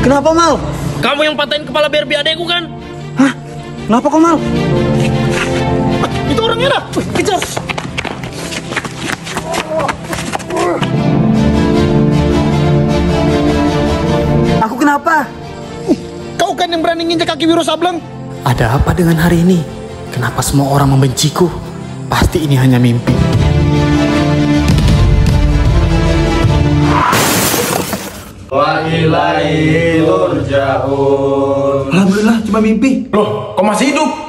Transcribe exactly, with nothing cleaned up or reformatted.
Kenapa, Mal? Kamu yang patahin kepala Barbie adekku kan? Hah? Kenapa kok, Mal? Itu orangnya dah. Kejar. Aku kenapa? Kau kan yang berani nginjak kaki Wiro Sableng. Ada apa dengan hari ini? Kenapa semua orang membenciku? Pasti ini hanya mimpi. Wa ilaihi turja'un. Alhamdulillah, cuma mimpi. Loh, kok masih hidup?